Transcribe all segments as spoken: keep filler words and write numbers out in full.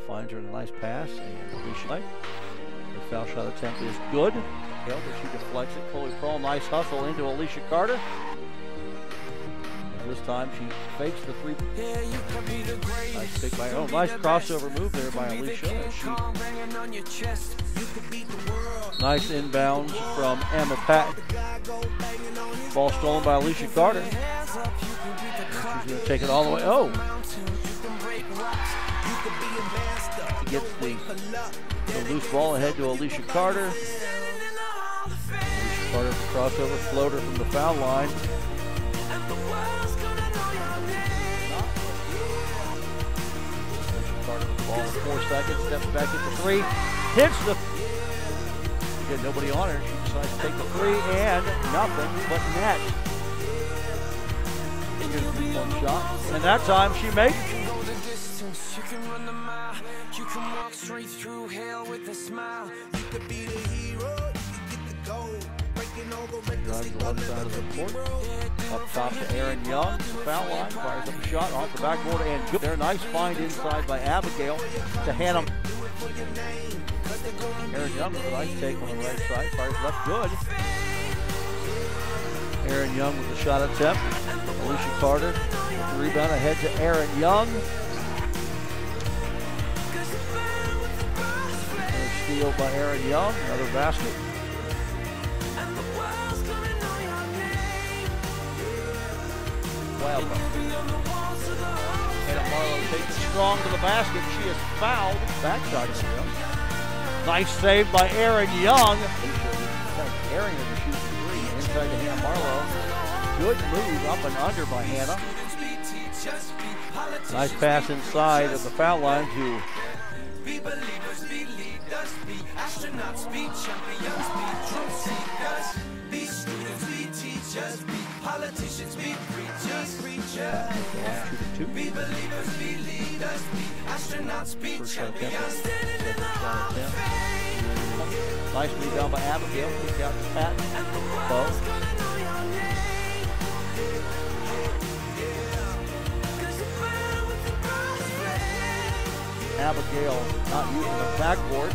finds her in a nice pass, and Alicia Knight. The foul shot attempt is good. Hale, but she deflects it. Chloe Pearl, nice hustle into Alicia Carter. And this time she fakes the three. Nice pick by, oh, nice crossover move there by Alicia. As she, nice inbounds from Emma Patton. Ball stolen by Alicia Carter. She's going to take it all the way. Oh! She gets the, the loose ball ahead to Alicia Carter. Alicia Carter with the crossover floater from the foul line. Alicia Carter with the ball in four seconds, steps back at the three, hits the. Get nobody on her. She decides to take the three and nothing but net. One shot, and that time she makes it. You can run the mile, you can walk straight through hell with a smile. You could be the hero, you could get the goal. Breaking over, breaking the left side of the court. Up top to Aaron Young, foul line, fires up a shot off the backboard, and good. There, nice find inside by Abigail to Hannah. Aaron Young with a nice take on the right side, fires left, good. Aaron Young with the shot attempt. Alicia Carter, the rebound ahead to Aaron Young. And a steal by Aaron Young, another basket. Wow. Hannah Marlowe takes it strong to the basket. She is fouled. Backside of him. Nice save by Aaron Young. Aaron is shooting three inside to Hannah Marlowe. Good move up and under by Hannah. Nice pass inside of the foul line to be believers, be leaders, be astronauts, be champions, be truth seekers, be students, be teachers, be politicians, be preachers, preachers. Be believers, be leaders, be astronauts, be champions. Nice rebound by Abigail. Kick out to Pat. Bow. Abigail not using the backboard.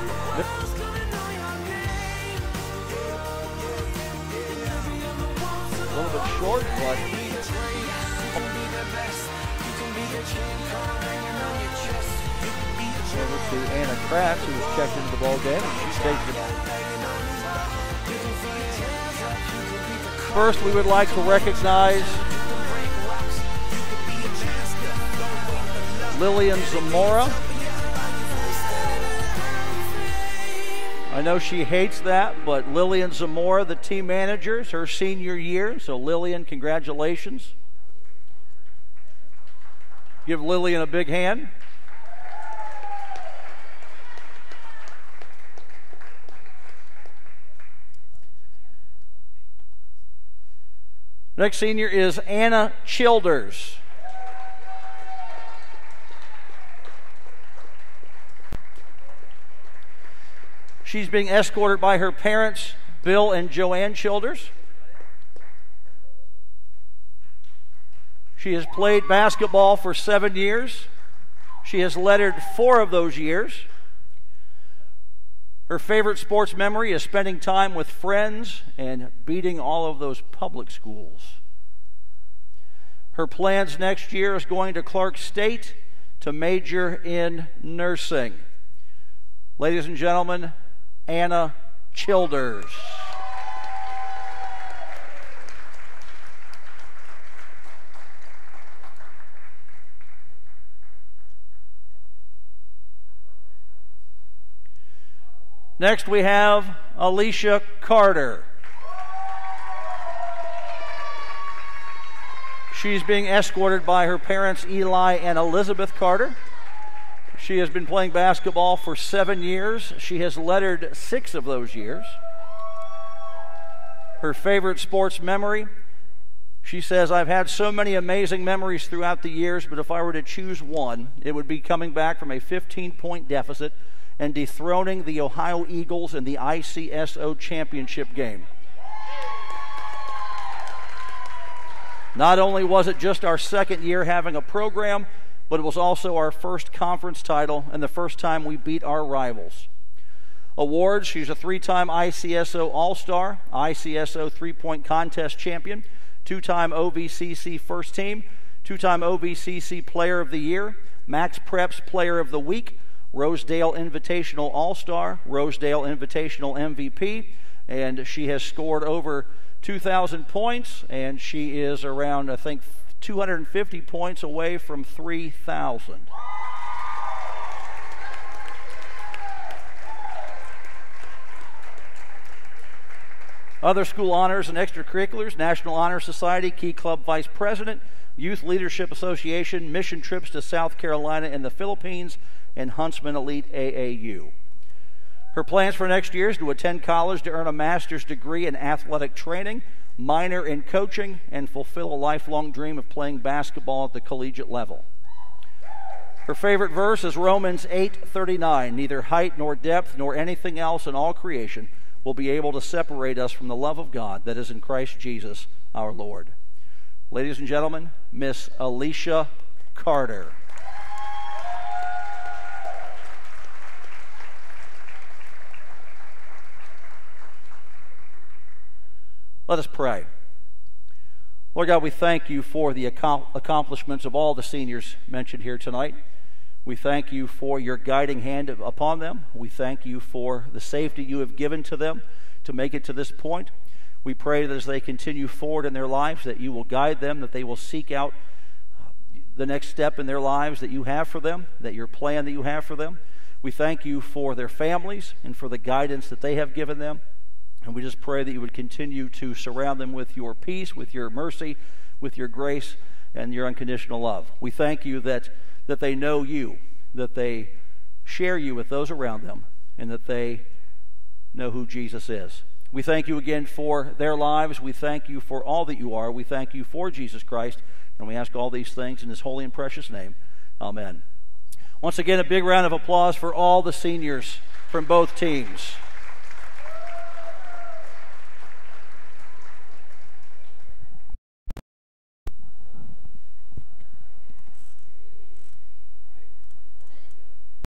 A little bit short, but over to Anna Kratz, who was checked into the ball game, and she takes it. First, we would like to recognize Lillian Zamora. I know she hates that, but Lillian Zamora, the team manager, is her senior year. So Lillian, congratulations. Give Lillian a big hand. Next senior is Anna Childers. She's being escorted by her parents, Bill and Joanne Childers. She has played basketball for seven years. She has lettered four of those years. Her favorite sports memory is spending time with friends and beating all of those public schools. Her plans next year is going to Clark State to major in nursing. Ladies and gentlemen, Anna Childers. Next we have Alicia Carter. She's being escorted by her parents, Eli and Elizabeth Carter. She has been playing basketball for seven years. She has lettered six of those years. Her favorite sports memory, she says, I've had so many amazing memories throughout the years, but if I were to choose one, it would be coming back from a fifteen-point deficit and dethroning the Ohio Eagles in the I C S O championship game. Not only was it just our second year having a program, but it was also our first conference title and the first time we beat our rivals. Awards: she's a three-time I C S O All-Star, I C S O three-point contest champion, two-time O V C C first team, two-time O V C C Player of the Year, Max Preps Player of the Week, Rosedale Invitational All-Star, Rosedale Invitational M V P, and she has scored over two thousand points, and she is around, I think, two hundred fifty points away from three thousand. Other school honors and extracurriculars: National Honor Society, Key Club Vice President, Youth Leadership Association, mission trips to South Carolina and the Philippines, and Huntsman Elite A A U. Her plans for next year is to attend college to earn a master's degree in athletic training, minor in coaching, and fulfill a lifelong dream of playing basketball at the collegiate level. Her favorite verse is Romans eight thirty-nine. Neither height nor depth nor anything else in all creation will be able to separate us from the love of God that is in Christ Jesus our Lord. Ladies and gentlemen, Miss Alicia Carter. Let us pray. Lord God, we thank you for the accomplishments of all the seniors mentioned here tonight. We thank you for your guiding hand upon them. We thank you for the safety you have given to them to make it to this point. We pray that as they continue forward in their lives, that you will guide them, that they will seek out the next step in their lives that you have for them, that your plan that you have for them. We thank you for their families and for the guidance that they have given them. And we just pray that you would continue to surround them with your peace, with your mercy, with your grace, and your unconditional love. We thank you that, that they know you, that they share you with those around them, and that they know who Jesus is. We thank you again for their lives. We thank you for all that you are. We thank you for Jesus Christ, and we ask all these things in his holy and precious name. Amen. Once again, a big round of applause for all the seniors from both teams.